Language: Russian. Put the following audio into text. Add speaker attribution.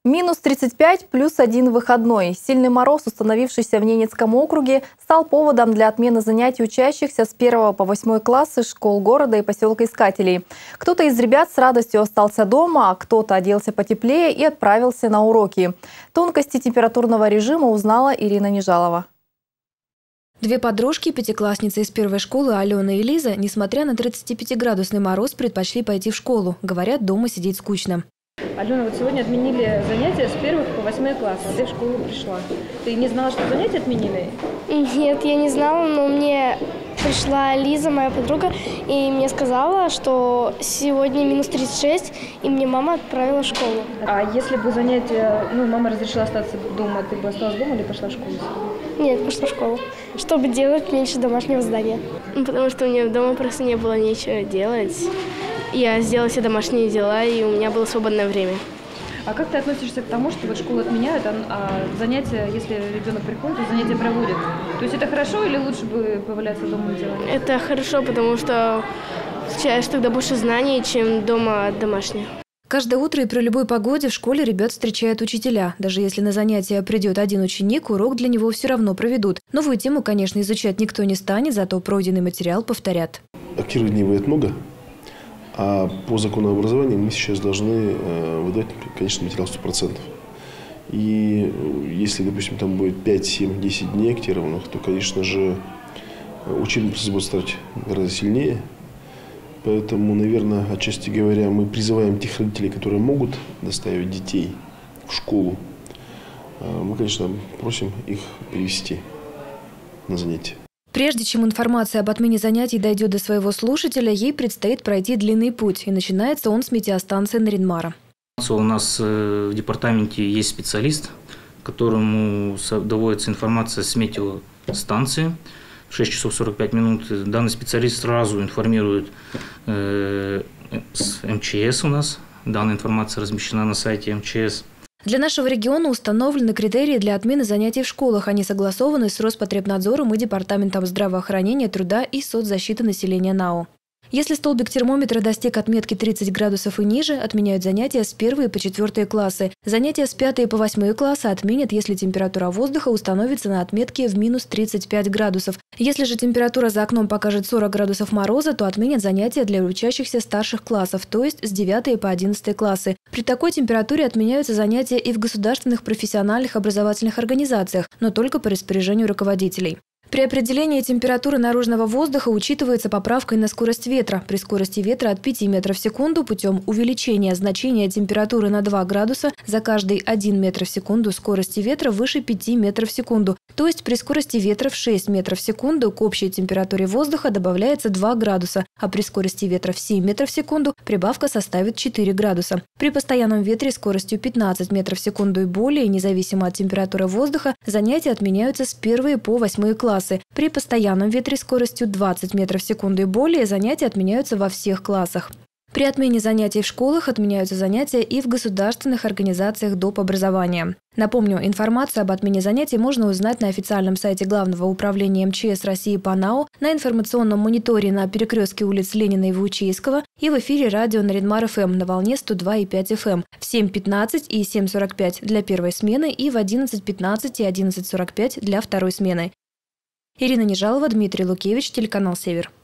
Speaker 1: Минус 35 плюс 1 выходной. Сильный мороз, установившийся в Ненецком округе, стал поводом для отмены занятий учащихся с 1 по 8 классы школ города и поселка Искателей. Кто-то из ребят с радостью остался дома, а кто-то оделся потеплее и отправился на уроки. Тонкости температурного режима узнала Ирина Нежалова.
Speaker 2: Две подружки, пятиклассницы из первой школы Алена и Лиза, несмотря на 35-градусный мороз, предпочли пойти в школу. Говорят, дома сидеть скучно.
Speaker 3: Алена, вот сегодня отменили занятия с 1 по 8 класс. Ты в школу пришла. Ты не знала, что занятия отменили?
Speaker 4: Нет, я не знала, но мне пришла Лиза, моя подруга, и мне сказала, что сегодня минус 36, и мне мама отправила в школу.
Speaker 3: А если бы занятия, мама разрешила остаться дома, ты бы осталась дома или пошла в школу?
Speaker 4: Нет, пошла в школу, чтобы делать меньше домашнего задания.
Speaker 5: Потому что у меня дома просто не было нечего делать. Я сделала все домашние дела, и у меня было свободное время.
Speaker 3: А как ты относишься к тому, что вот школу отменяют, а занятия, если ребенок приходит, то занятия проводят? То есть это хорошо или лучше бы поваляться дома и делать?
Speaker 5: Это хорошо, потому что получаешь тогда больше знаний, чем дома домашнее.
Speaker 2: Каждое утро и при любой погоде в школе ребят встречают учителя. Даже если на занятия придет один ученик, урок для него все равно проведут. Новую тему, конечно, изучать никто не станет, зато пройденный материал повторят.
Speaker 6: Активных дней бывает много. А по закону образования мы сейчас должны выдать, конечно, материал 100%. И если, допустим, там будет 5, 7, 10 дней актированных, то, конечно же, учебный процесс будет стать гораздо сильнее. Поэтому, наверное, отчасти говоря, мы призываем тех родителей, которые могут доставить детей в школу. Мы, конечно, просим их перевести на занятия.
Speaker 2: Прежде чем информация об отмене занятий дойдет до своего слушателя, ей предстоит пройти длинный путь. И начинается он с метеостанции Нарьян-Мара.
Speaker 7: У нас в департаменте есть специалист, которому доводится информация с метеостанции. В 6 часов 45 минут данный специалист сразу информирует с МЧС у нас. Данная информация размещена на сайте МЧС.
Speaker 2: Для нашего региона установлены критерии для отмены занятий в школах. Они согласованы с Роспотребнадзором и Департаментом здравоохранения, труда и соцзащиты населения НАО. Если столбик термометра достиг отметки 30 градусов и ниже, отменяют занятия с 1 по 4 классы. Занятия с 5 по 8 класса отменят, если температура воздуха установится на отметке в минус 35 градусов. Если же температура за окном покажет 40 градусов мороза, то отменят занятия для учащихся старших классов, то есть с 9 по 11 классы. При такой температуре отменяются занятия и в государственных профессиональных образовательных организациях, но только по распоряжению руководителей. При определении температуры наружного воздуха учитывается поправка на скорость ветра. При скорости ветра от 5 метров в секунду путем увеличения значения температуры на 2 градуса за каждый 1 метр в секунду скорости ветра выше 5 метров в секунду. То есть при скорости ветра в 6 метров в секунду к общей температуре воздуха добавляется 2 градуса, а при скорости ветра в 7 метров в секунду прибавка составит 4 градуса. При постоянном ветре скоростью 15 метров в секунду и более, независимо от температуры воздуха, занятия отменяются с 1 по 8 классы. При постоянном ветре скоростью 20 метров в секунду и более занятия отменяются во всех классах. При отмене занятий в школах отменяются занятия и в государственных организациях доп. Образования. Напомню, информацию об отмене занятий можно узнать на официальном сайте Главного управления МЧС России по НАО, на информационном мониторе на перекрестке улиц Ленина и Ваучейского и в эфире радио Нарьян-Мар ФМ на волне 102,5 ФМ в 7:15 и 7:45 для первой смены и в 11:15 и 11:45 для второй смены. Ирина Нежалова, Дмитрий Лукевич, телеканал «Север».